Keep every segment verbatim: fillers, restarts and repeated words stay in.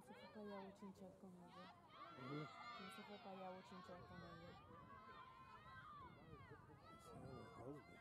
¿Quién se fue para allá a chinchar con ella? Uh-huh. ¿Quién se fue para allá a chinchar con ella? It's her husband.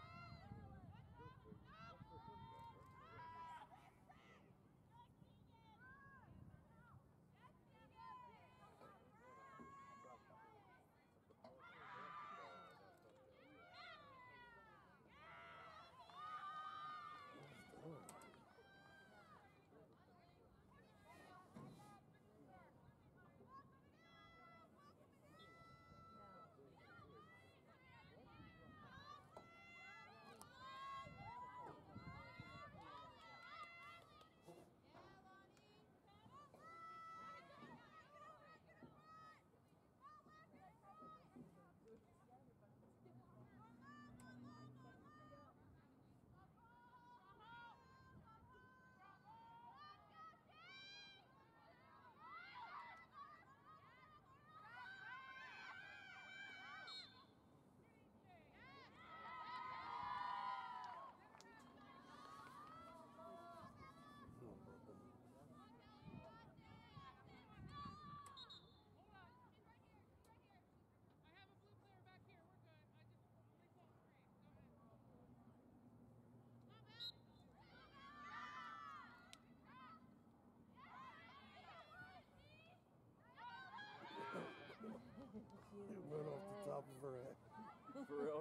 It went off the top of her head. For real?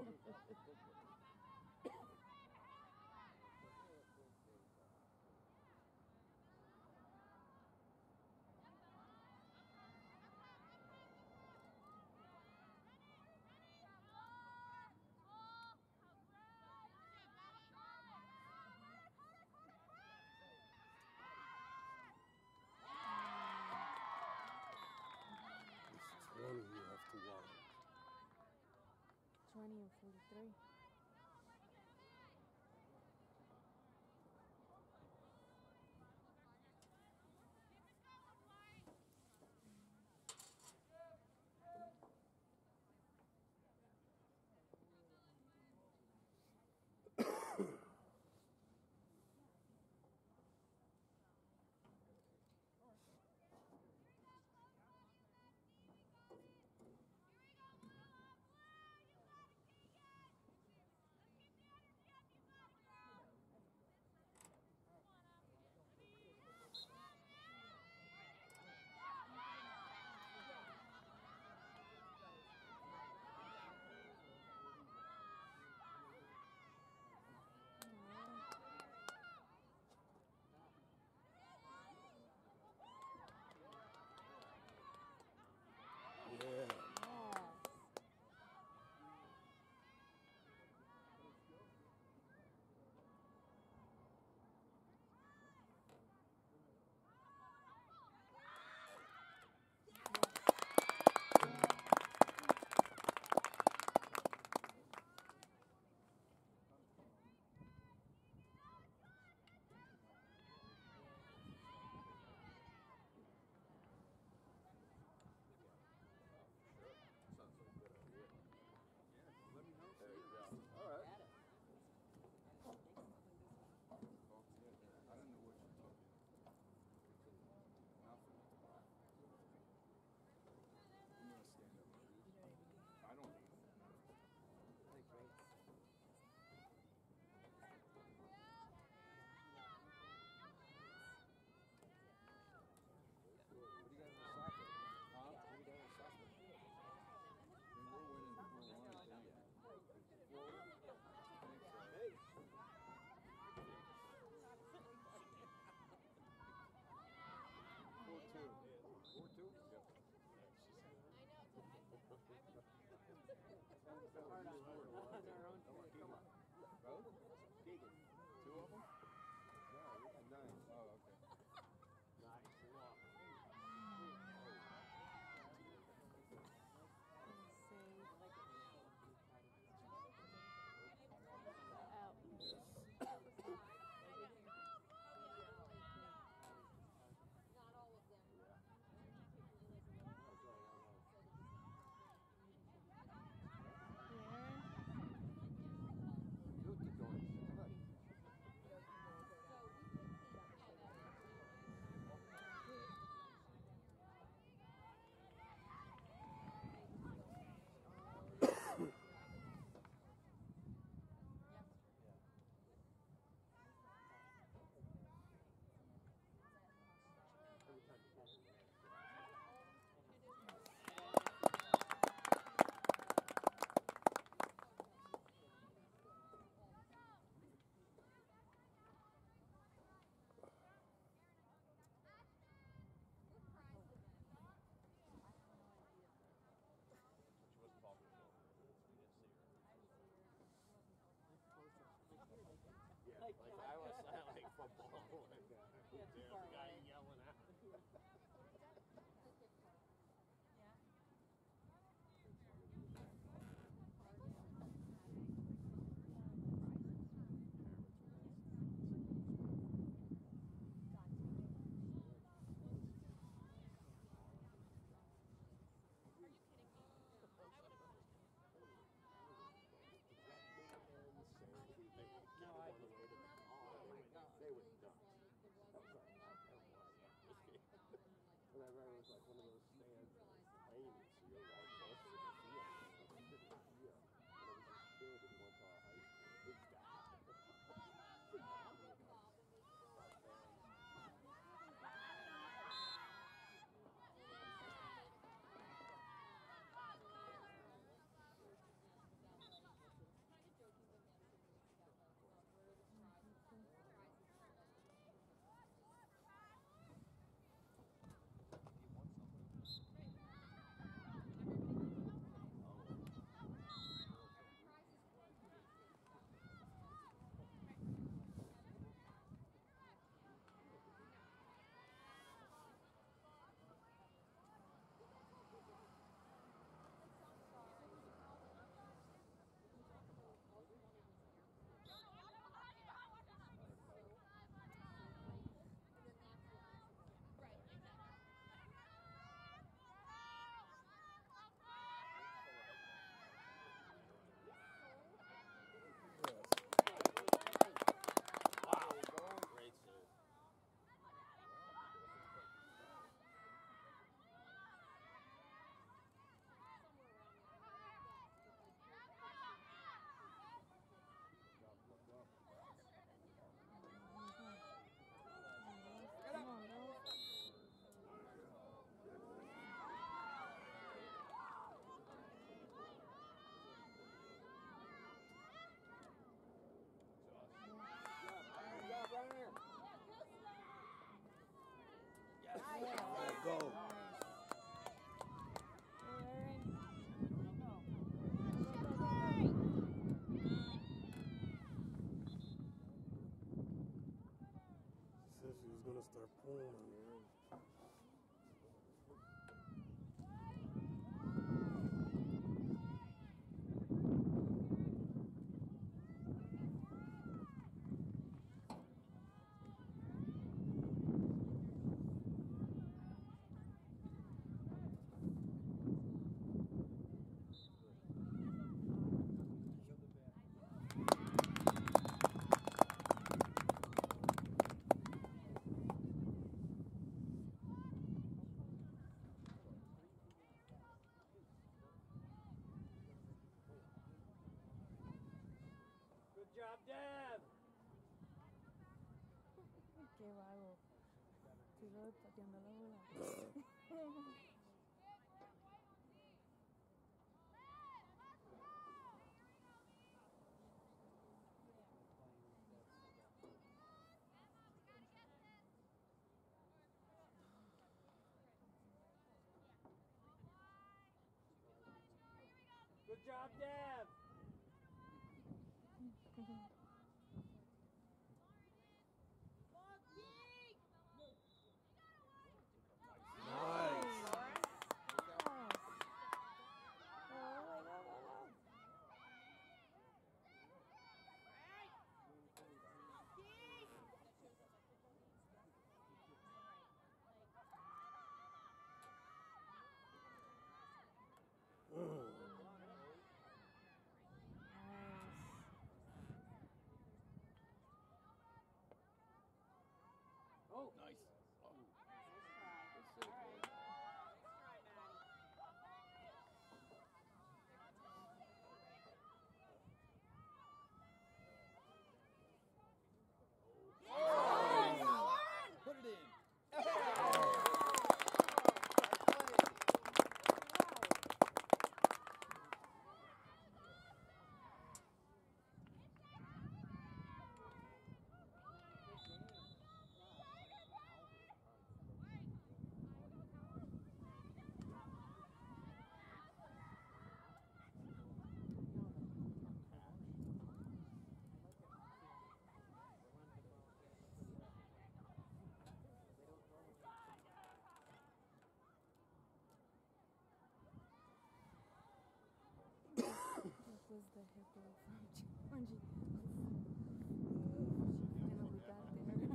It's twenty you have to watch. twenty and forty-three. a ball like that. Yeah, too There's far the guy away. yelling out. No, I just, oh my God. They were nuts. And I remember it was like one of those stands that was tiny, so you're right close to the field. And it was this kid who went to our high school. His dad. Great serve. Come on, girl. Alright, go. Says she was gonna start pulling on her. Good job, Dev. Qué vago. Sigo pateando la bola. Good job, Dev. Nice. Oh, Nice. Oh. put it in. airport from Georgie. When we got there.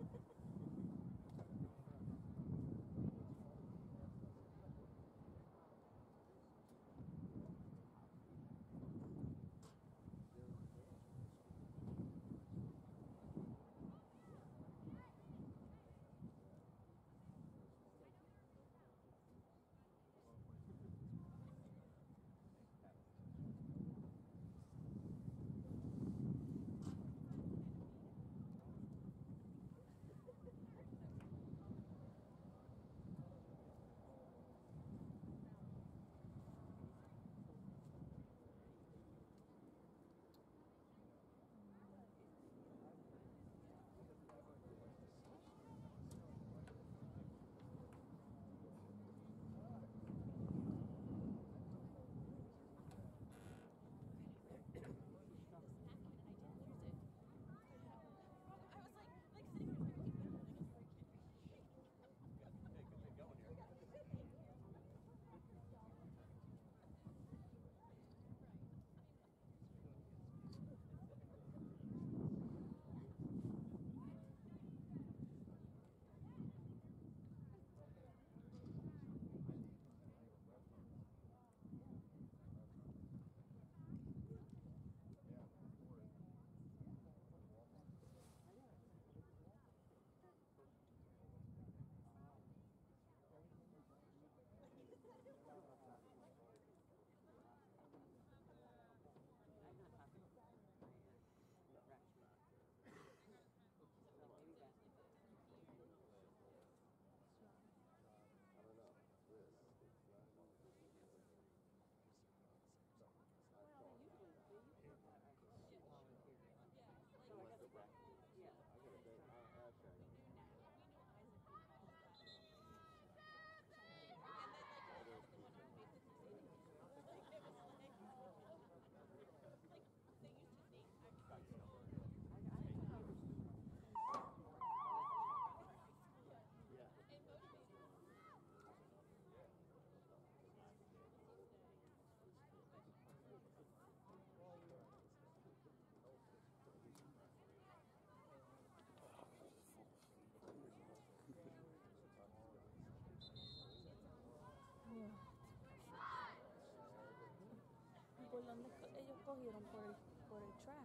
¿Por dónde co- ellos cogieron? Por el, por el track.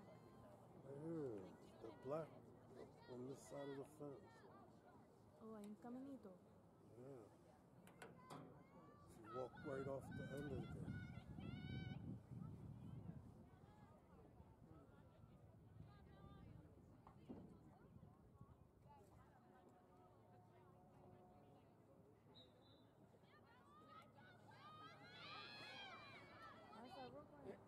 Yeah, the black on this side of the fence. Oh, hay un caminito. Yeah. She walked right off the end of it. How's that rope right?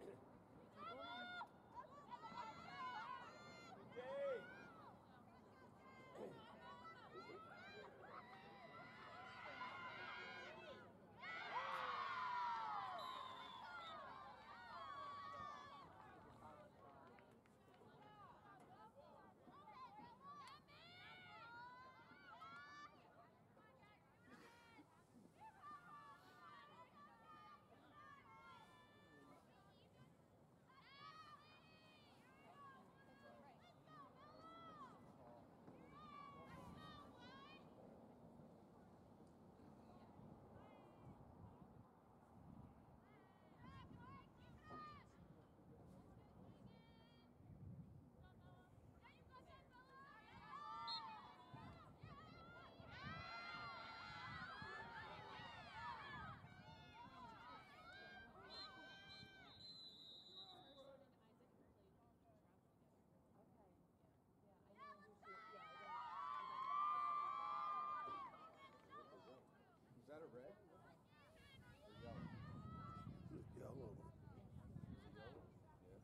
Is that a red? Or yellow? It's yellow. Is it yellow? Yeah.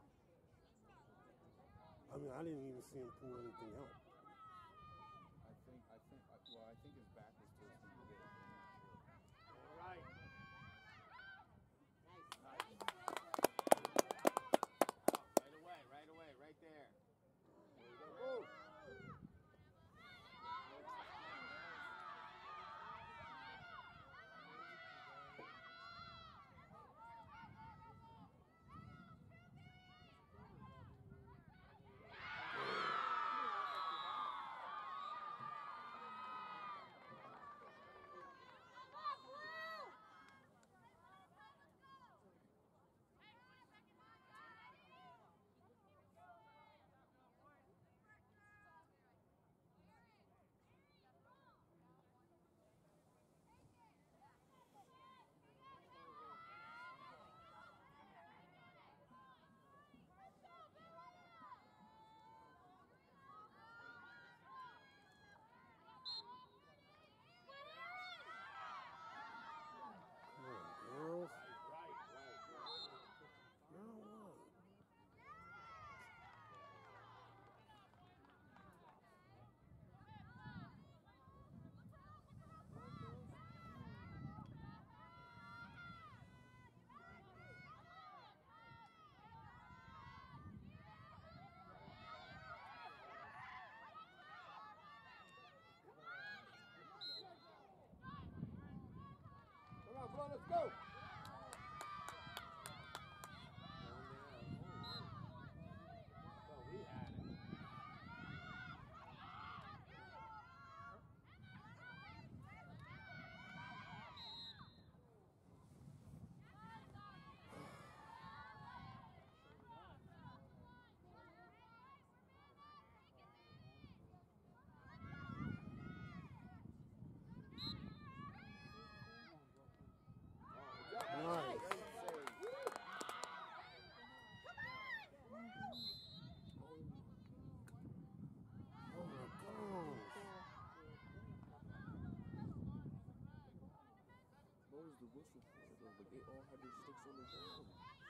I mean, I didn't even see him pull anything out. I think, I think, I- well, I think his back was towards the hit. All right. Nice. Right away, right away, right there. There you go. Move. let's go. Well, we had it. Nice. Oh my gosh. What was the whistle for though? But they all had their sticks on the ground.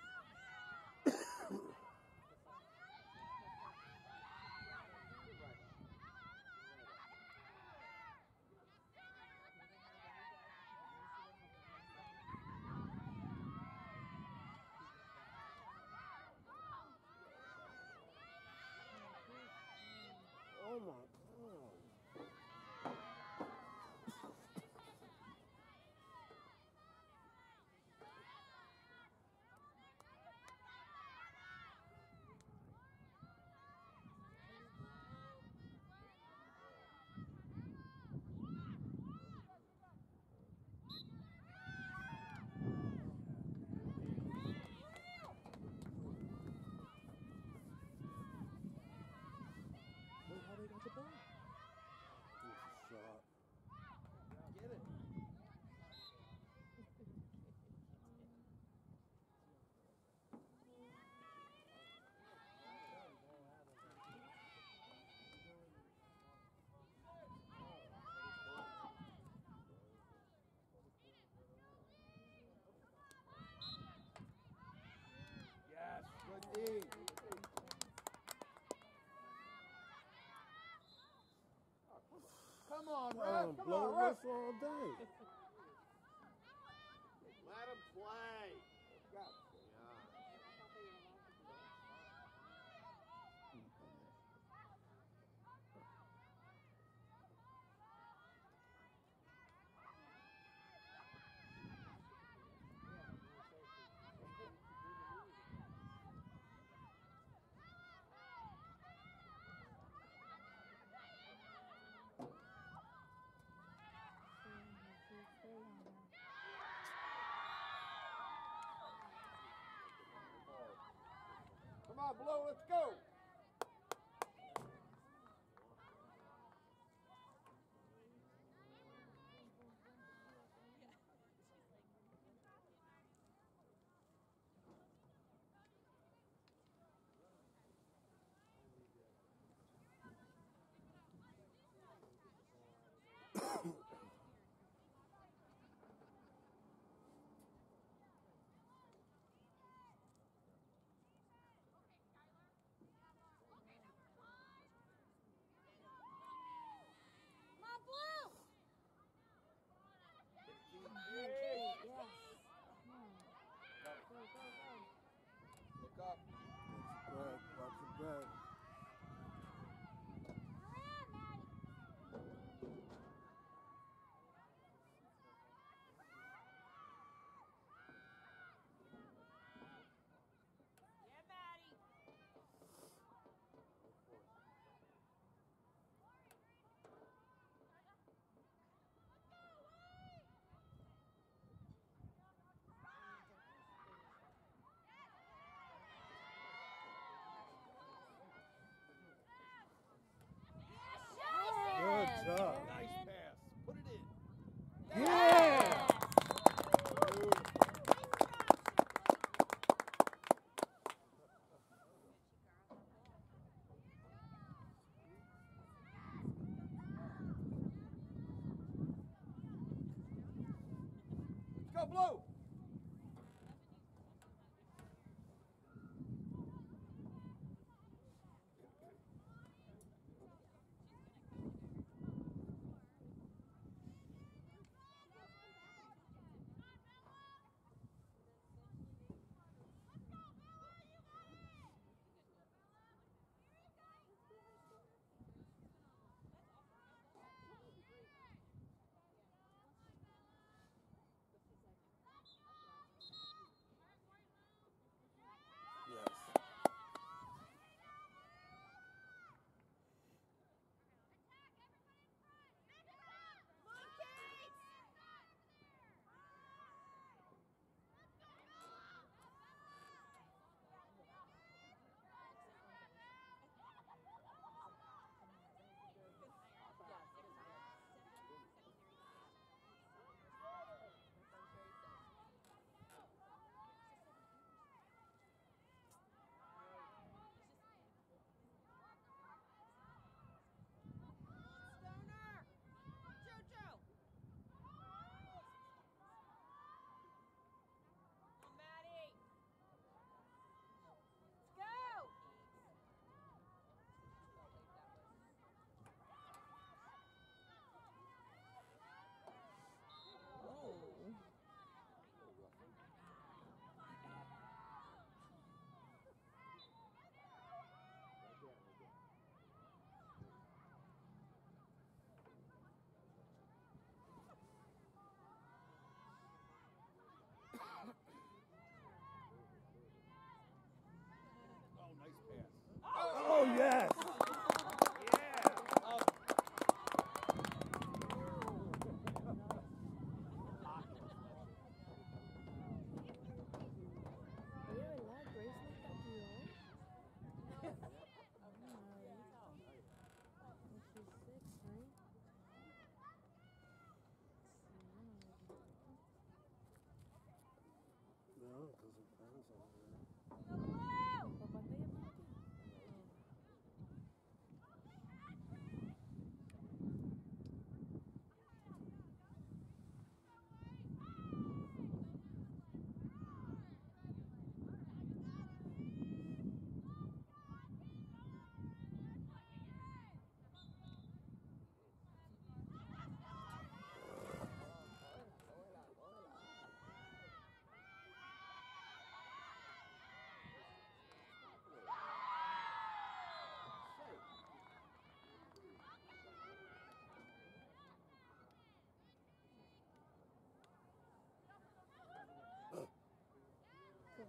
Oh my god. Wait, how they got the ball? Here's a shot. Get it. Yes, good D. Come on, Come Ref. on, Come blow on, the Ref. whistle all day. Let him play. Go. Come on, Blow. Let's go. Look up. Back, watch it back. Good job. Nice pass. Put it in. Yeah! Let's go, Blue.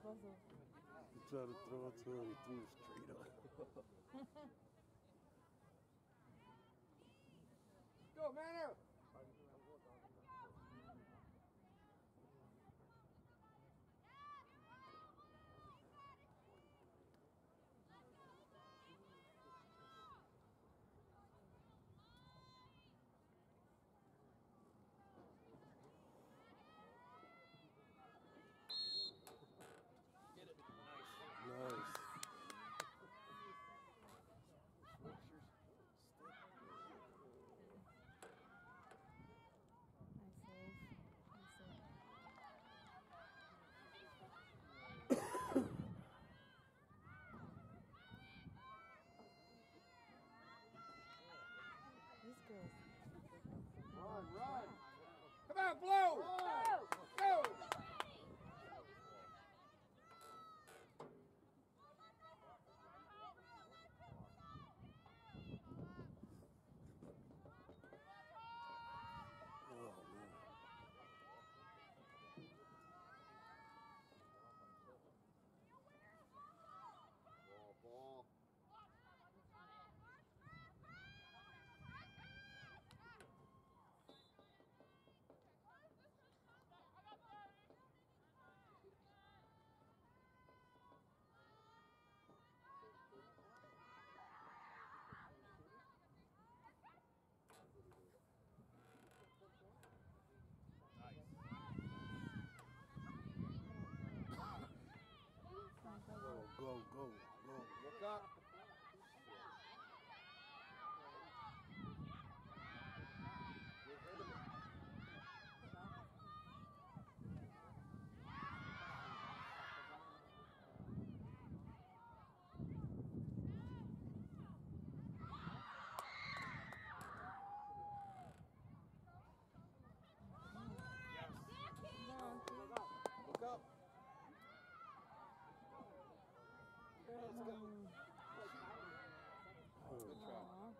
pasó? He tried to throw it to him, he threw it straight up. Go, Manor! Nice. Nice save. Nice save. These girls. Run, run! Come on, Blue! Go! Oh, man. Ball, ball. Go, go, go, go. Look up. Get rid of it. Look up. Let's go. Good try. Aw.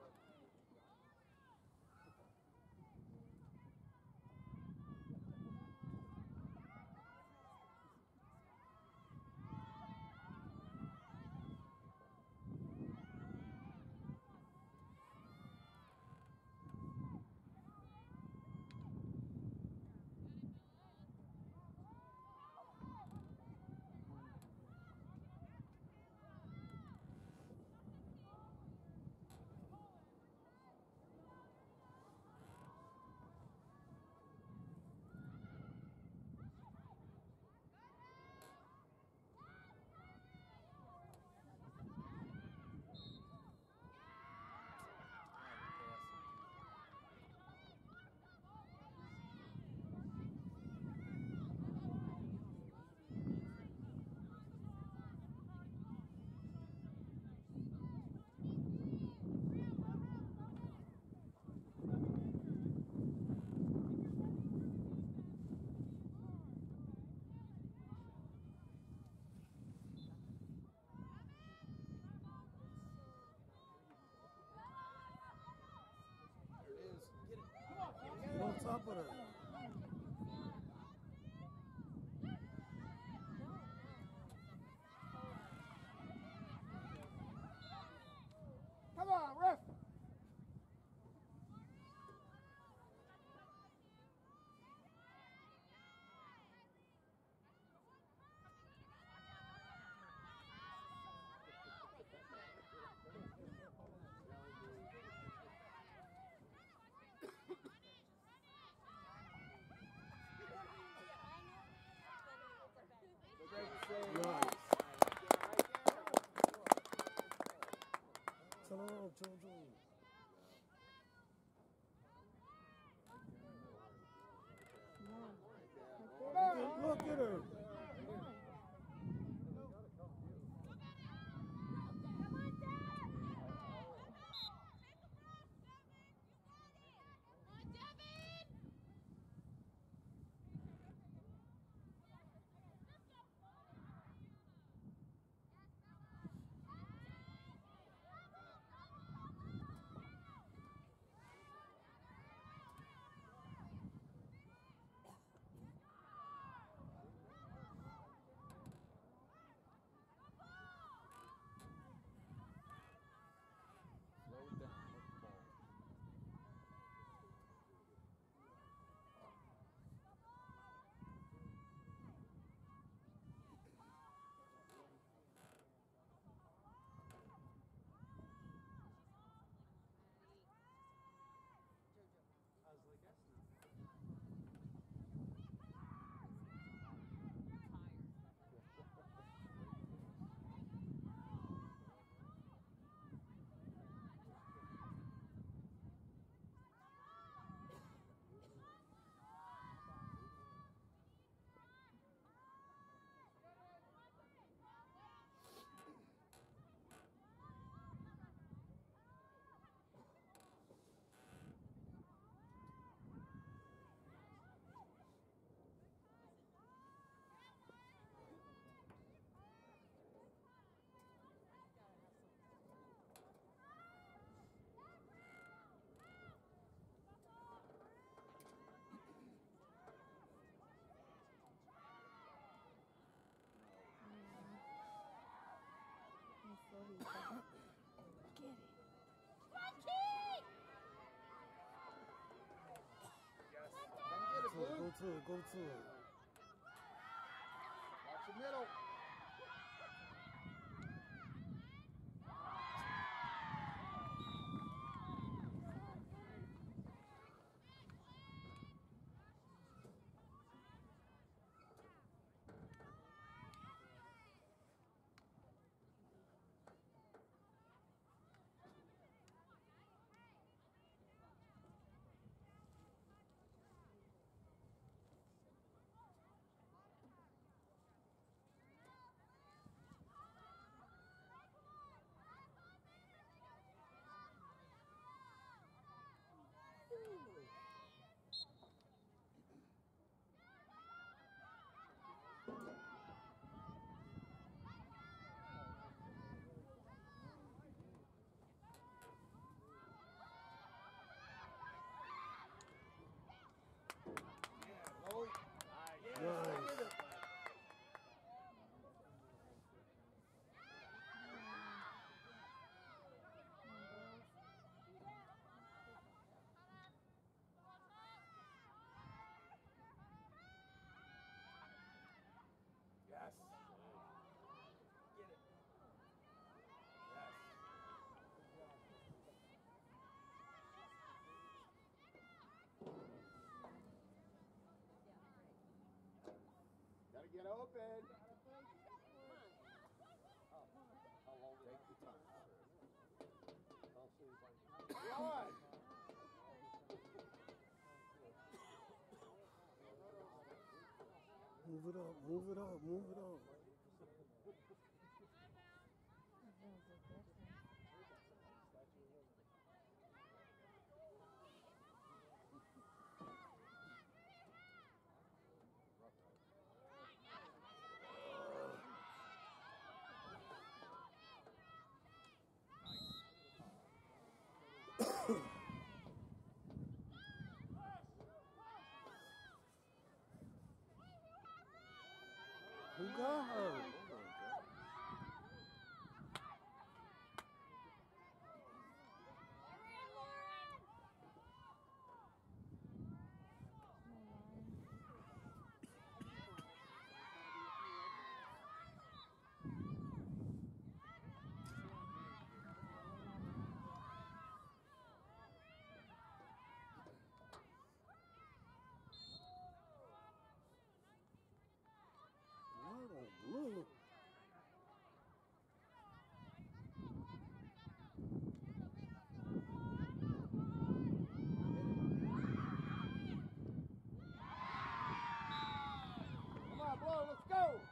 On top of that. Come on, ref! to it. Go to it. Watch the middle. Nice. Yes. Get it. Yes. Gotta get open. How long did Take the time. How soon as I Run. Move it up, move it up, move it up. Who got her? What on blue? Come on, Blow, let's go.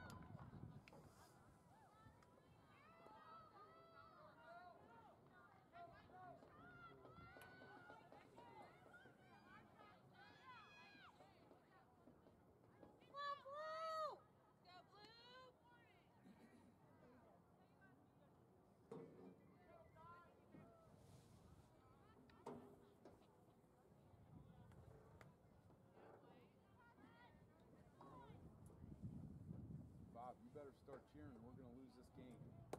Bob, you better start cheering or we're going to lose this game.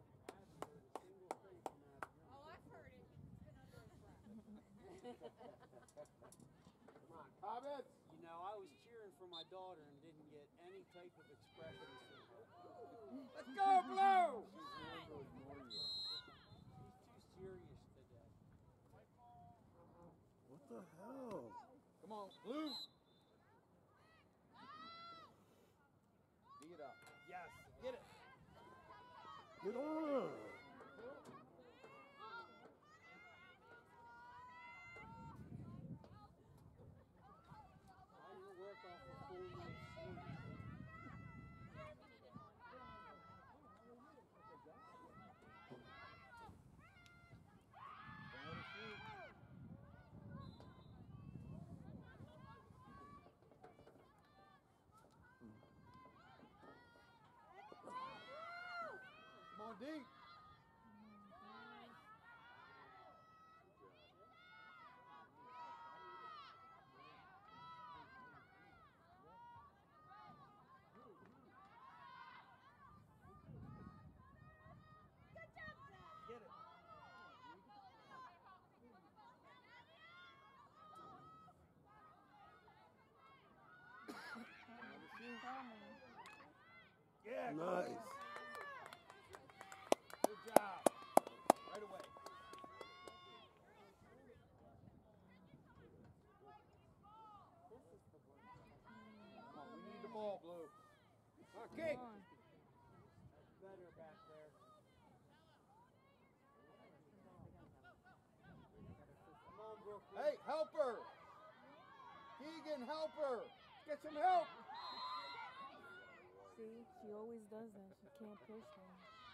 Oh, I've heard it. It's been under his breath. Come on, comments. You know, I was cheering for my daughter and didn't get any type of expressions from her. Let's go, Blue. She's going to ignore you. She's too serious today. What the hell? Come on, Blue. Dig it up. Yes. Get it. Get on! I didn't work off a full night's sleep. Come on, D. Get it. Yeah, nice. Good job. Right away. Come on, we need the ball, Blue. Come on, kick. Come on. That's better back there. Come on, Brooklyn. Hey, help her. Keegan, help her. Get some help. See, she always does that. She can't push them.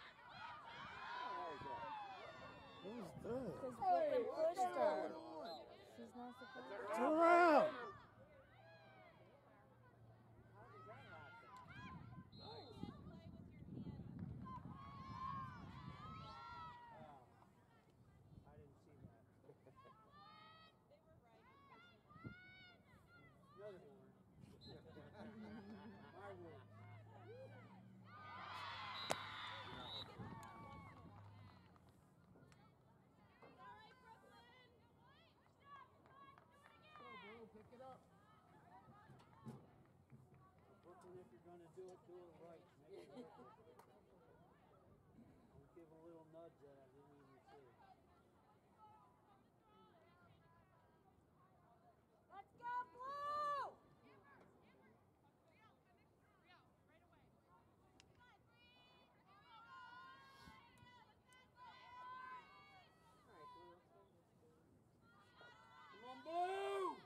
Who's that? Because Hey, Brooklyn what's pushed her. going on? She's not supposed to. Turn around. How did that happen? Oh, I didn't see that. No, they weren't. My word. Pick it up. Brooklyn, if you're going to do it, do it right. Make it look good. Don't give a little nudge that I didn't even see. Let's go, Blue! Come on, Blue!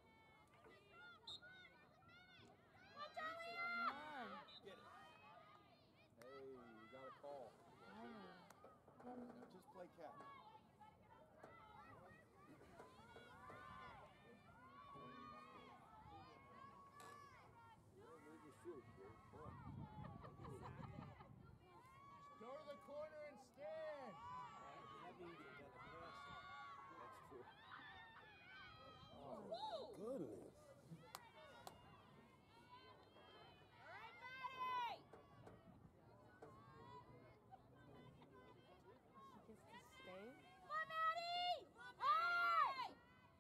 Come on. Get it. Hey, you got a call. Manor. Now just play catch. Where'd you shoot, Blue? Come on. Go to the corner and stand. That means you got to pass it. That's true. Oh, goodness. All right, Maddie! She gets to stay. Come on, Maddie! Hey!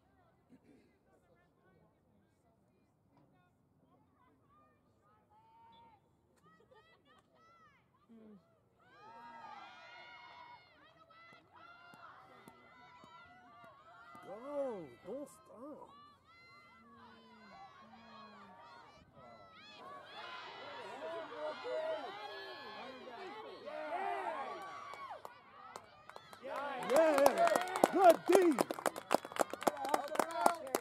Mm. Go. Don't stop. Yeah. Good D. Help her out. Good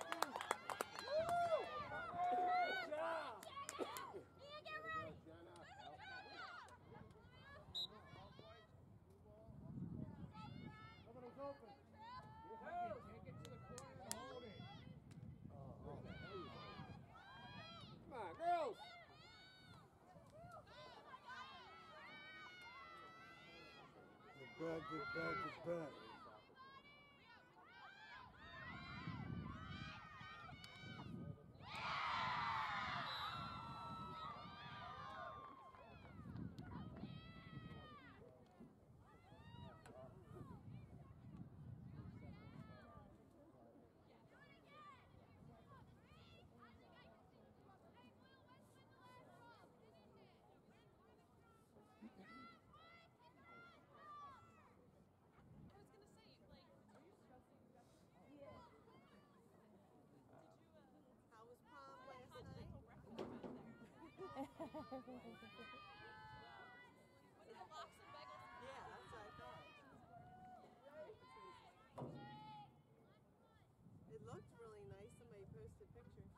job. Mia, get ready! Somebody's open. Take it to the corner and hold it. Come on, girls. Get back, get back, get back. How was prom last night? Yeah, that's what I thought. It looked really nice. Somebody posted pictures.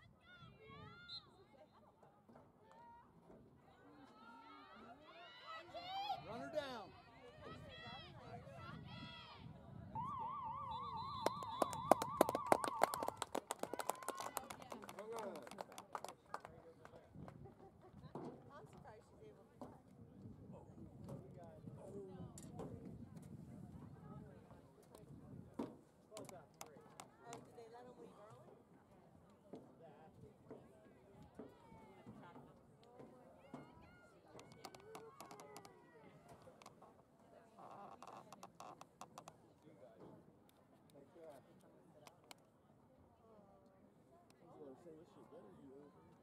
Run her down. Come on. I'm surprised she's able to play. Twelve out three. Oh, did they let him leave early? I was gonna say, this shit better be over.